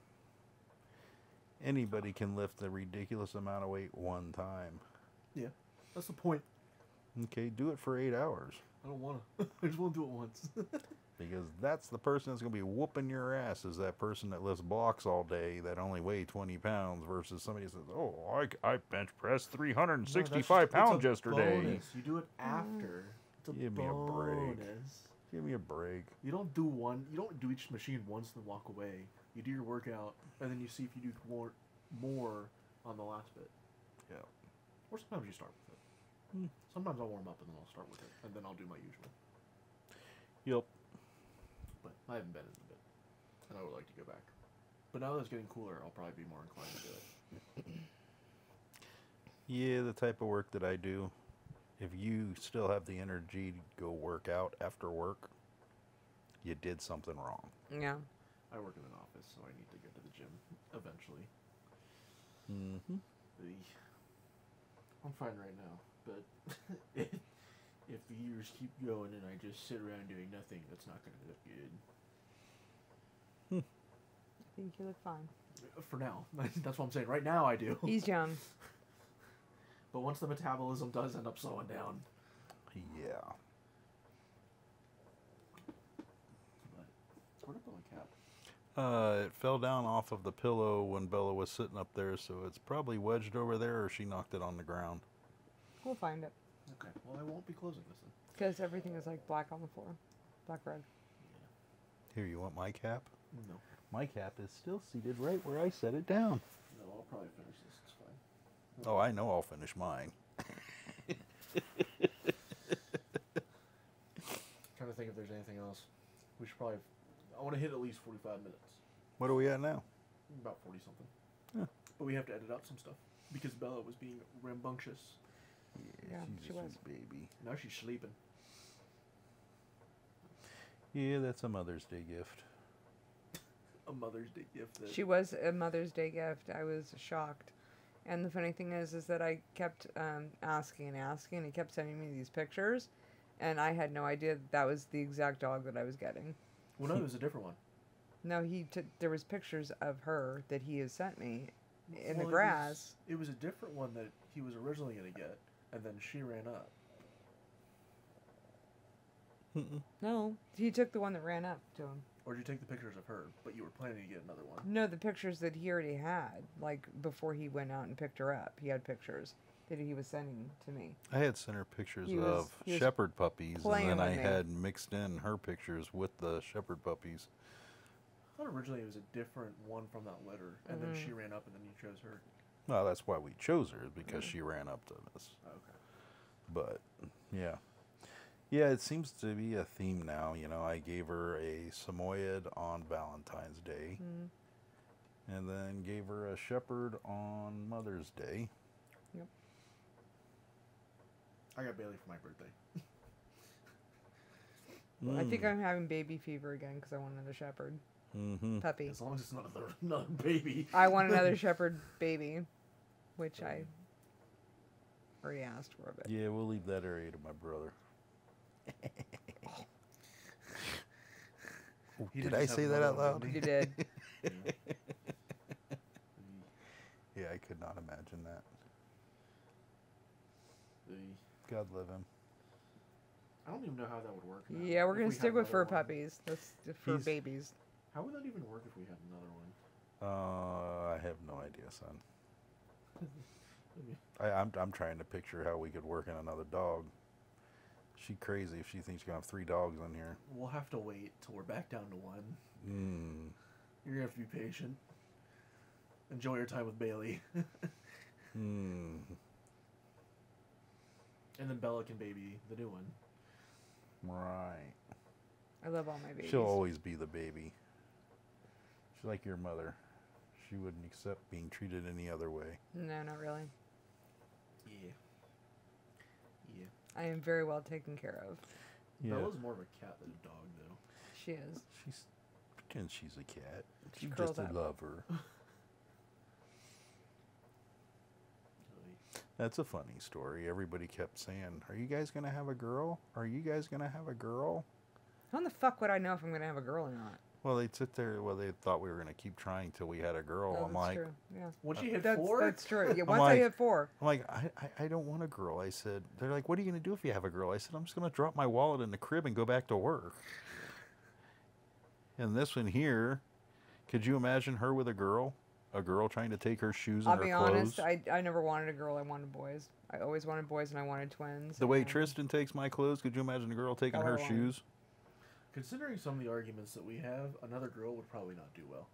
Anybody can lift a ridiculous amount of weight one time. Yeah, that's the point. Okay, do it for eight hours. I don't want to. I just want to do it once. Because that's the person that's going to be whooping your ass, is that person that lifts blocks all day that only weigh twenty pounds versus somebody who says, oh, I, I bench pressed three hundred sixty-five No, that's pounds just- it's a yesterday. bonus. You do it after. It's a Give me a break. bonus. Give me a break. You don't do one. You don't do each machine once and then walk away. You do your workout and then you see if you do more, more on the last bit. Yeah. Or sometimes you start with it. Hmm. Sometimes I'll warm up and then I'll start with it and then I'll do my usual. Yep. But I haven't been in a bit, and I would like to go back. But now that it's getting cooler, I'll probably be more inclined to do it. Yeah, the type of work that I do, if you still have the energy to go work out after work, you did something wrong. Yeah. I work in an office, so I need to go to the gym eventually. Mm-hmm. Eey. I'm fine right now, but it, if the years keep going and I just sit around doing nothing, that's not going to look good. I think you look fine. For now. That's what I'm saying. Right now I do. He's young. But once the metabolism does end up slowing down. Yeah. But where'd Bella cap? Uh, it fell down off of the pillow when Bella was sitting up there, so it's probably wedged over there, or she knocked it on the ground. We'll find it. Okay. Well, I won't be closing this then. Because everything is like black on the floor. Black rug. Here, you want my cap? No. My cap is still seated right where I set it down. No, I'll probably finish this. It's fine. Oh, I know I'll finish mine. Trying to think if there's anything else. We should probably. I want to hit at least forty-five minutes. What are we at now? About forty something. Huh. But we have to edit out some stuff because Bella was being rambunctious. Yeah, she's she a was. sweet baby. Now she's sleeping. Yeah, that's a Mother's Day gift. A Mother's Day gift. That She was a Mother's Day gift. I was shocked. And the funny thing is, is that I kept um, asking and asking, and he kept sending me these pictures, and I had no idea that, that was the exact dog that I was getting. Well, no, it was a different one. No, he took. There was pictures of her that he has sent me in Well, the grass. It was, it was a different one that he was originally going to get, and then she ran up. Mm-mm. No, he took the one that ran up to him. Or did you take the pictures of her, but you were planning to get another one? No, the pictures that he already had, like before he went out and picked her up, he had pictures that he was sending to me. I had sent her pictures He was- of he was shepherd puppies, and playing then I with me. had mixed in her pictures with the shepherd puppies. I thought originally it was a different one from that litter, and then Mhm. she ran up, and then you chose her. Well, that's why we chose her, is because she ran up to us. Oh, okay. But yeah, yeah, it seems to be a theme now. You know, I gave her a Samoyed on Valentine's Day, Mm. and then gave her a shepherd on Mother's Day. Yep. I got Bailey for my birthday. I think Mm. I'm having baby fever again because I want another shepherd Mm-hmm. puppy. As long as it's not another, another baby. I want another shepherd baby, which I already asked for. But Yeah, we'll leave that area to my brother. Oh, He did did I just have say that another out one, loud? didn't you did. Yeah. Yeah, I could not imagine that. The, the, God love him. I don't even know how that would work. now. Yeah, we're If gonna we stick had with fur another one. puppies. That's for He's- babies. How would that even work if we had another one? Uh, I have no idea, son. Maybe- I, I'm I'm trying to picture how we could work in another dog. She crazy if she thinks you're gonna have three dogs in here. We'll have to wait till we're back down to one. Mm. You're gonna have to be patient. Enjoy your time with Bailey, Mm. and then Bella can baby the new one. Right. I love all my babies. She'll always be the baby. She's like your mother. She wouldn't accept being treated any other way. No, not really. Yeah. Yeah. I am very well taken care of. Yeah. Bella's more of a cat than a dog, though. She is. She's pretend she's a cat. She You curls just a up. lover. Really. That's a funny story. Everybody kept saying, "Are you guys gonna have a girl? Are you guys gonna have a girl?" How in the fuck would I know if I'm gonna have a girl or not? Well, they'd sit there. Well, they thought we were gonna keep trying till we had a girl. No, I'm that's like, true. Yeah. Once you hit That's four, that's true. Yeah. I'm Once I like- hit four. I'm like, I, I, I don't want a girl. I said, they're like, what are you gonna do if you have a girl? I said, I'm just gonna drop my wallet in the crib and go back to work. And this one here, could you imagine her with a girl? A girl trying to take her shoes and I'll her be clothes? honest. I I never wanted a girl. I wanted boys. I always wanted boys, and I wanted twins. the way and- Tristan takes my clothes, could you imagine a girl taking Oh, I her won't. shoes? considering some of the arguments that we have, another girl would probably not do well.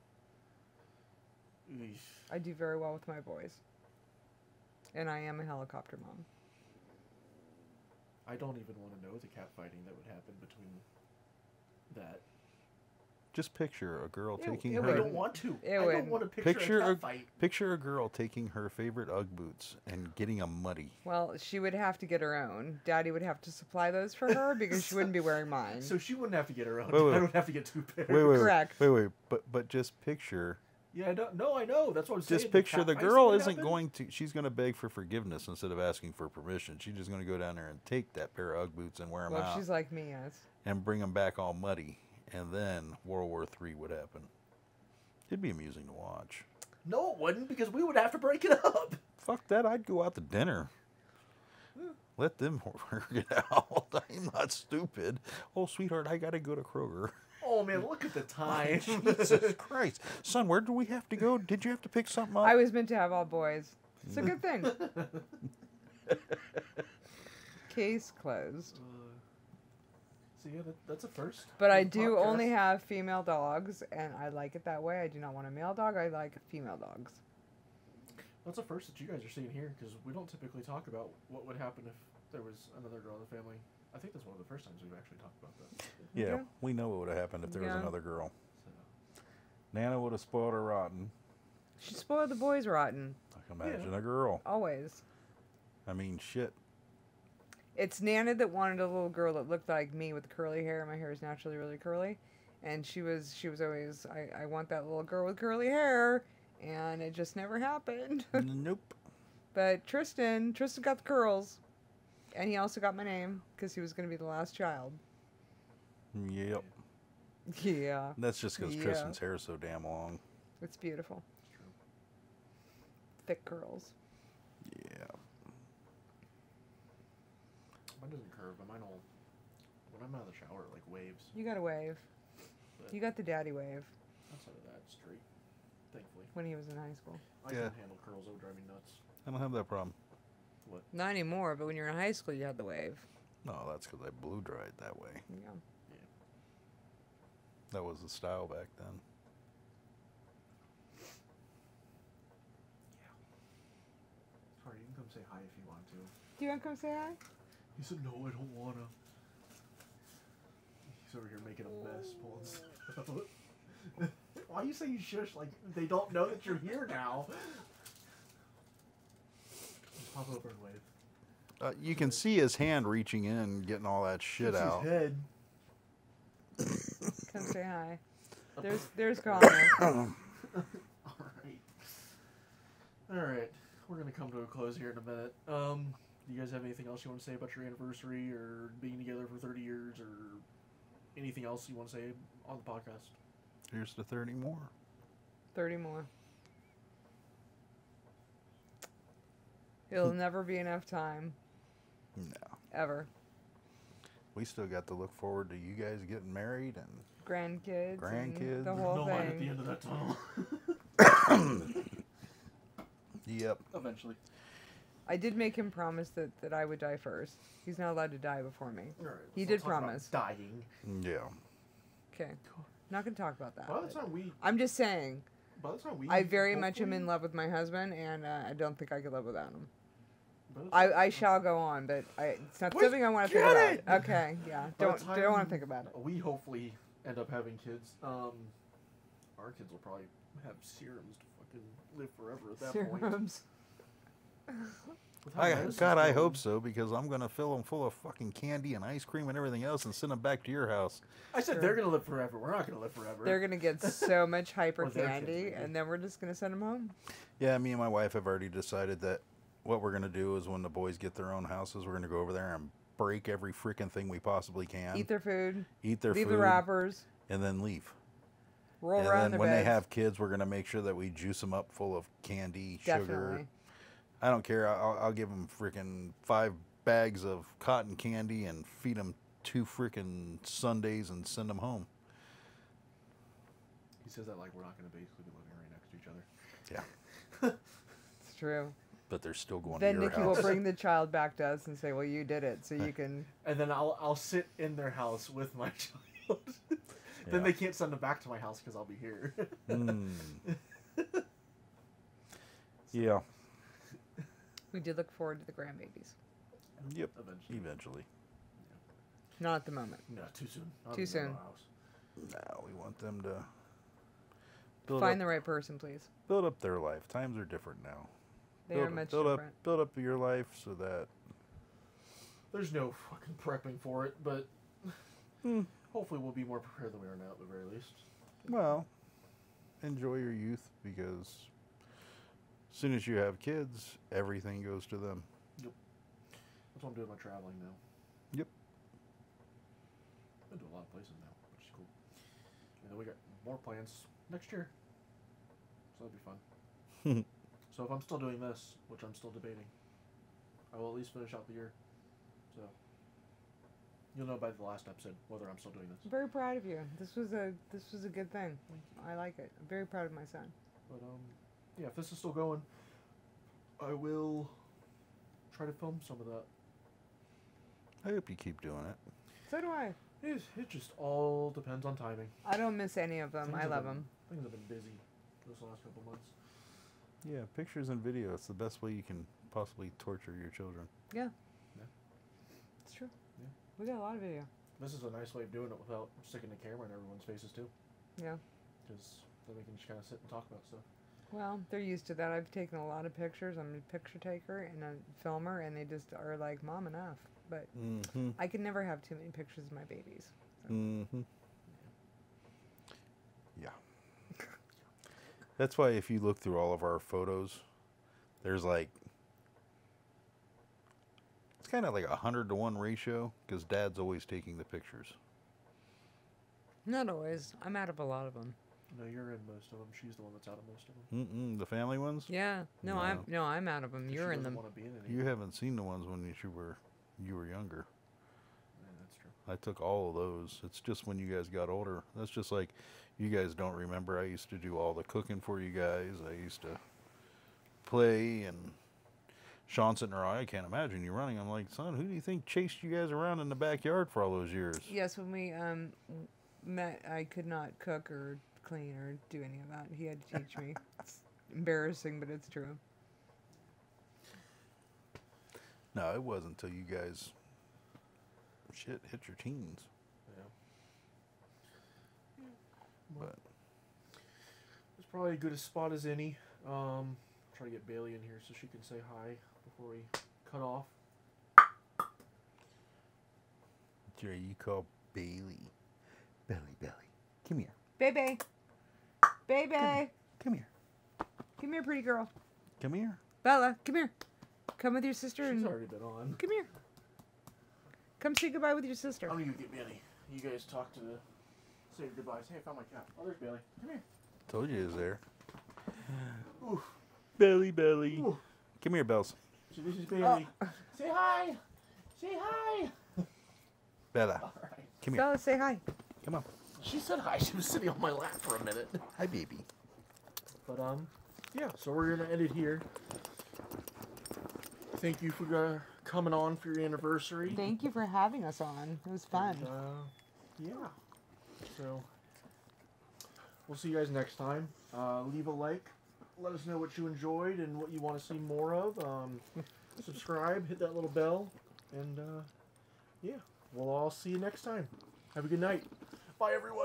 Eesh. I do very well with my boys. And I am a helicopter mom. I don't even want to know the cat fighting that would happen between that. Just picture a girl It- taking it I her would. don't want to. It I don't would. want to picture, Picture a cat a- fight. picture a girl taking her favorite UGG boots and getting them muddy. Well, she would have to get her own. Daddy would have to supply those for her because she wouldn't be wearing mine. So she wouldn't have to get her own. Wait, wait. I don't have to get two pairs. Wait, wait, Correct. wait, wait, wait. But but just picture Yeah, I don't. No, I know. That's what I'm saying. Just picture Cat the icing girl would isn't happen? going to. She's going to beg for forgiveness instead of asking for permission. She's just going to go down there and take that pair of Ugg boots and wear them Well, if out she's like me, yes. and bring them back all muddy, and then World War Three would happen. It'd be amusing to watch. No, it wouldn't, because we would have to break it up. Fuck that! I'd go out to dinner. Let them work it out. I'm not stupid. Oh, sweetheart, I gotta go to Kroger. Oh man, look at the time. Jesus Christ, son, where do we have to go? Did you have to pick something up? I was meant to have all boys. It's a good thing. Case closed. So yeah, that, that's a first. But for I the do podcast. only have female dogs, and I like it that way. I do not want a male dog. I like female dogs. That's a first that you guys are seeing here, because we don't typically talk about what would happen if there was another girl in the family. I think that's one of the first times we've actually talked about that. yeah, Yeah. we know what would have happened if there Yeah. was another girl. So, Nana would have spoiled her rotten. She spoiled the boys rotten. I can imagine a girl. Always. I mean, shit. It's Nana that wanted a little girl that looked like me with curly hair. My hair is naturally really curly. And she was she was always, I, I want that little girl with curly hair. And it just never happened. Nope. But Tristan, Tristan got the curls. And he also got my name because he was going to be the last child. Yep. Yeah. That's just because Yeah. Tristan's hair is so damn long. It's beautiful. it's true. Thick curls. Yeah. Mine doesn't curve, but mine will. When I'm out of the shower, it like waves. You got a wave. But You got the daddy wave outside of that, it's straight. Thankfully, when he was in high school. I Yeah. can handle curls. It would drive me nuts. I don't have that problem. Not anymore, but when you were in high school, you had the wave. No, that's because I blew dried that way. Yeah. That was the style back then. Sorry, you can come say hi if you want to. Do you want to come say hi? He said, no, I don't wanna. He's over here making a mess, pulling stuff out. Why you say you shush like they don't know that you're here now? Just pop over and wave. Uh, you can see his hand reaching in, getting all that shit That's out. his head. Come say hi. There's there's Connor. Alright. Alright. We're gonna come to a close here in a minute. Um, do you guys have anything else you want to say about your anniversary or being together for thirty years or anything else you want to say on the podcast? Here's to thirty more. thirty more. It'll never be enough time. No. Ever. We still got to look forward to you guys getting married and Grandkids. Grandkids. And the There's whole no light at the thing. end of that tunnel. yep. Eventually. I did make him promise that, that I would die first. He's not allowed to die before me. All right, He let's did not talk about promise. dying. Yeah. Okay. Not going to talk about that. By the but time we, I'm just saying, by the time we, I very much am hopefully- in love with my husband, and uh, I don't think I could live without him. by the I, time- I shall go on, but I, it's not Wait, something I want to think get about. it! Okay, yeah. By the Don't don't want time to think about it. We hopefully end up having kids. Um, our kids will probably have serums to fucking live forever at that point. Serums. With how I, medicine's God, I going. hope so because I'm gonna fill them full of fucking candy and ice cream and everything else and send them back to your house. I said Sure. they're gonna live forever. We're not gonna live forever. They're gonna get so much hyper Or their kids, candy, maybe. and then we're just gonna send them home. Yeah, me and my wife have already decided that what we're gonna do is when the boys get their own houses, we're gonna go over there and break every freaking thing we possibly can, Eat their food, eat their leave food, the wrappers, and then leave. roll and around then their when beds. they have kids, we're gonna make sure that we juice them up full of candy, sugar. Definitely. I don't care. I'll, I'll give them freaking five bags of cotton candy and feed them two freaking Sundays and send them home. He says that like we're not gonna basically be living right next to each other. Yeah, It's true. but they're still going Then to your Nikki house. will bring the child back to us and say, "Well, you did it, so you can." And then I'll I'll sit in their house with my child. Yeah. Then they can't send them back to my house because I'll be here. Mm. Yeah. We did look forward to the grandbabies. Yep. Eventually. Eventually. Not at the moment. No, too soon. Not Too in their soon. house. Now we want them to build Find up, the right person, please. build up their life. Times are different now. They build are up- much build different. Up, build up your life so that There's no fucking prepping for it, but Hmm. hopefully we'll be more prepared than we are now at the very least. well, enjoy your youth, because as soon as you have kids, everything goes to them. Yep. That's what I'm doing my traveling now. Yep. I've been to a lot of places now, which is cool. And then we got more plans next year. So that'll be fun. So if I'm still doing this, which I'm still debating, I will at least finish out the year. So you'll know by the last episode whether I'm still doing this. I'm very proud of you. This was a this was a good thing. I like it. I'm very proud of my son. But um, yeah, if this is still going, I will try to film some of that. I hope you keep doing it. So do I. It, it just all depends on timing. I don't miss any of them. Things I have love been- them. Things have been busy this last couple months. Yeah, pictures and video. It's the best way you can possibly torture your children. Yeah. Yeah. It's true. Yeah. We got a lot of video. This is a nice way of doing it without sticking the camera in everyone's faces too, Yeah. because then we can just kind of sit and talk about stuff. Well, they're used to that. I've taken a lot of pictures. I'm a picture taker and a filmer, and they just are like, "Mom, enough." But Mm-hmm. I can never have too many pictures of my babies. Mm-hmm. Yeah. That's why if you look through all of our photos, there's like, it's kind of like a hundred to one ratio, because Dad's always taking the pictures. Not always. I'm out of a lot of them. No, you're in most of them. She's the one that's out of most of them. Mm-mm, the family ones? Yeah. No, I'm No. no, I'm out of them. You're she in doesn't them. want to be in any. You haven't seen the ones when you were you were younger. Yeah, that's true. I took all of those. It's just when you guys got older. That's just like, you guys don't remember. I used to do all the cooking for you guys. I used to play, and Sean sitting around, I can't imagine you running. I'm like, son, who do you think chased you guys around in the backyard for all those years? Yes, when we um met, I could not cook or clean or do any of that. He had to teach me. It's embarrassing, but it's true. No, it wasn't until you guys, shit, hit your teens. Yeah. But It's probably as good a spot as any. Um, try to get Bailey in here so she can say hi before we cut off. Jerry, you call Bailey. Belly, Belly. Come here. Baby. Baby. Come here. Come here, pretty girl. Come here. Bella, come here. Come with your sister She's and already been on. come here. Come say goodbye with your sister. I'm gonna go get Bailey. You guys talk to the say your goodbyes. Hey, I found my cat. Oh, there's Bailey. Come here. Told you he was there. Ooh. Belly, Belly. Ooh. Come here, Bells. So this is Bailey. Say hi. Say hi. Bella, All right. come here. Bella, say hi. Come on. She said hi. She was sitting on my lap for a minute. Hi, baby. But um, yeah. So we're gonna end it here. Thank you for uh, coming on for your anniversary. Thank you for having us on. It was fun. And, uh, yeah. So we'll see you guys next time. Uh, leave a like. Let us know what you enjoyed and what you want to see more of. Um, subscribe. Hit that little bell. And uh, yeah, we'll all see you next time. Have a good night. Bye, everyone.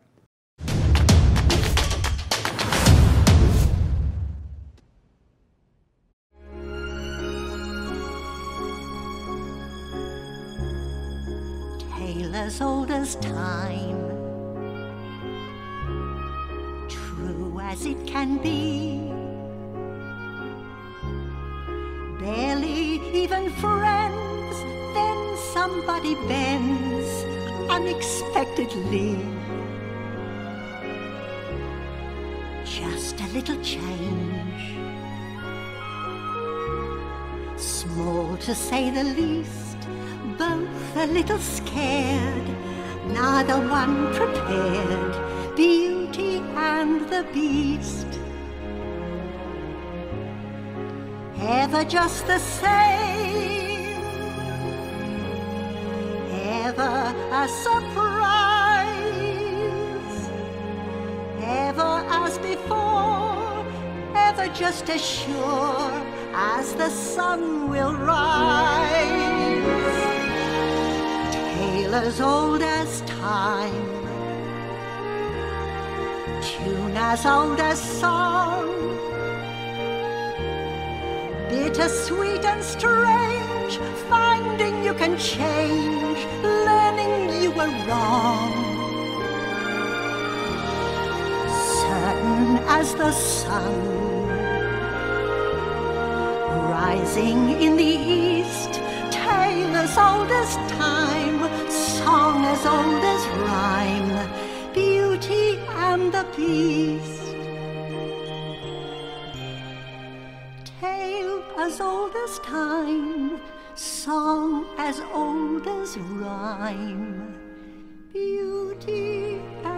Tale as old as time, true as it can be. Barely even friends, then somebody bends unexpectedly. Just a little change, small to say the least. Both a little scared, neither one prepared. Beauty and the Beast. Ever just the same, ever a surprise, ever as before, ever just as sure as the sun will rise. Tale as old as time, tune as old as song, bittersweet and strange, finding you can change, learning you were wrong. Certain certain as the sun, rising in the east, tale as old as time, song as old as rhyme, Beauty and the Beast. Tale as old as time, song as old as rhyme, Beauty and